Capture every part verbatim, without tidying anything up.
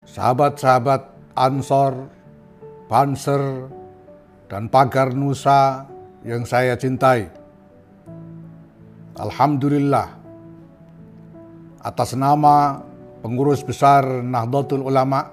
sahabat-sahabat Ansor, Banser, dan Pagar Nusa yang saya cintai. Alhamdulillah, atas nama pengurus besar Nahdlatul Ulama,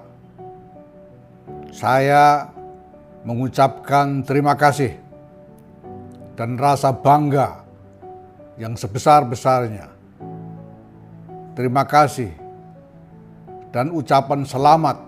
saya mengucapkan terima kasih dan rasa bangga yang sebesar-besarnya. Terima kasih dan ucapan selamat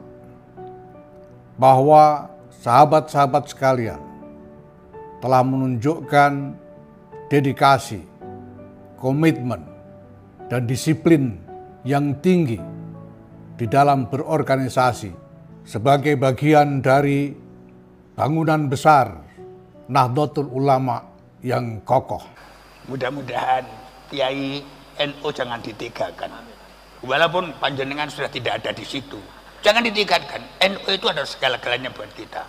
bahwa sahabat-sahabat sekalian telah menunjukkan dedikasi, komitmen, dan disiplin yang tinggi di dalam berorganisasi sebagai bagian dari bangunan besar Nahdlatul Ulama yang kokoh. Mudah-mudahan Kiai N U jangan ditinggalkan. Walaupun panjenengan sudah tidak ada di situ, jangan ditinggalkan. N U itu adalah segala-galanya buat kita.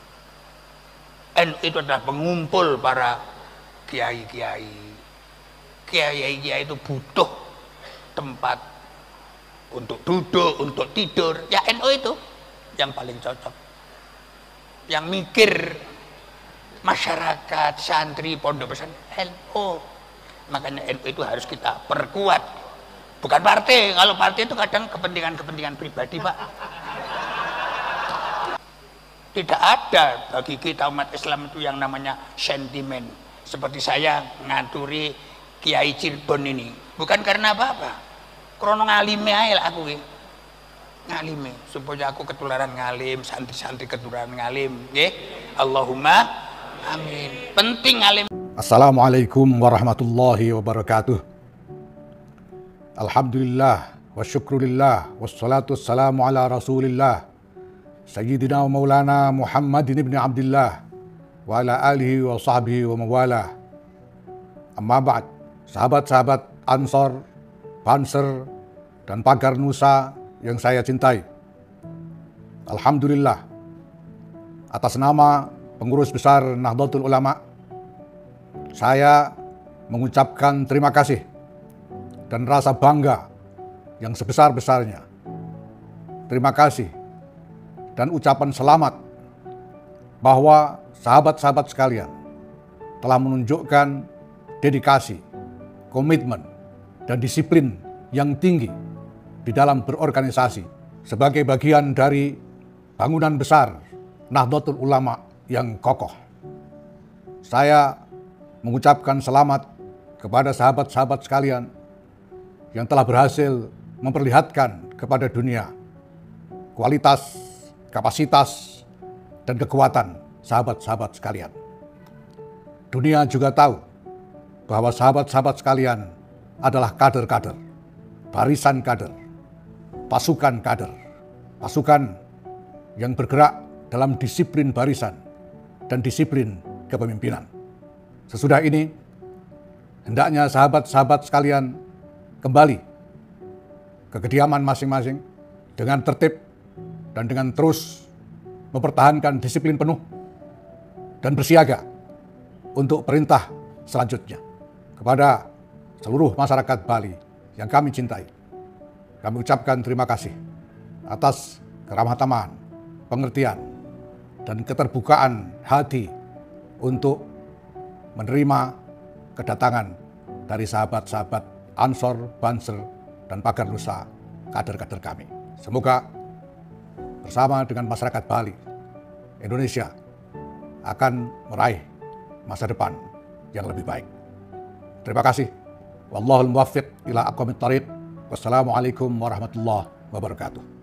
N U itu adalah pengumpul para kiai-kiai. Kiai-kiai itu butuh tempat untuk duduk, untuk tidur. Ya N U itu yang paling cocok. Yang mikir masyarakat, santri, pondok pesantren N U. Makanya N U itu harus kita perkuat. Bukan partai. Kalau partai itu kadang kepentingan-kepentingan pribadi, Pak. Tidak ada bagi kita umat Islam itu yang namanya sentimen. Seperti saya ngaturi Kiai Cirebon ini. Bukan karena apa-apa. Krono ngalime ae lah aku iki. Ngalime supaya aku ketularan ngalim, santri-santri ketularan ngalim, nggih. Allahumma amin. Penting ngalim. Assalamualaikum warahmatullahi wabarakatuh. Alhamdulillah wa syukrulillah wassalatu wassalamu ala rasulillah Sayyidina wa maulana Muhammadin ibn Abdillah wa ala alihi wa sahbihi wa mawalah. Amma ba'd, sahabat-sahabat Ansor, Banser, dan Pagar Nusa yang saya cintai. Alhamdulillah, atas nama pengurus besar Nahdlatul Ulama, saya mengucapkan terima kasih dan rasa bangga yang sebesar-besarnya. Terima kasih dan ucapan selamat bahwa sahabat-sahabat sekalian telah menunjukkan dedikasi, komitmen, dan disiplin yang tinggi di dalam berorganisasi sebagai bagian dari bangunan besar Nahdlatul Ulama yang kokoh. Saya mengucapkan selamat kepada sahabat-sahabat sekalian yang telah berhasil memperlihatkan kepada dunia kualitas, kapasitas, dan kekuatan sahabat-sahabat sekalian. Dunia juga tahu bahwa sahabat-sahabat sekalian adalah kader-kader, barisan kader, pasukan kader, pasukan yang bergerak dalam disiplin barisan dan disiplin kepemimpinan. Sesudah ini, hendaknya sahabat-sahabat sekalian kembali ke kediaman masing-masing dengan tertib dan dengan terus mempertahankan disiplin penuh dan bersiaga untuk perintah selanjutnya. Kepada seluruh masyarakat Bali yang kami cintai, kami ucapkan terima kasih atas keramah tamahan, pengertian, dan keterbukaan hati untuk menerima kedatangan dari sahabat-sahabat Ansor, Banser, dan Pagar Nusa, kader-kader kami. Semoga bersama dengan masyarakat Bali, Indonesia akan meraih masa depan yang lebih baik. Terima kasih. Wallahul muwaffiq ila aqwamit thariq. Wassalamualaikum warahmatullahi wabarakatuh.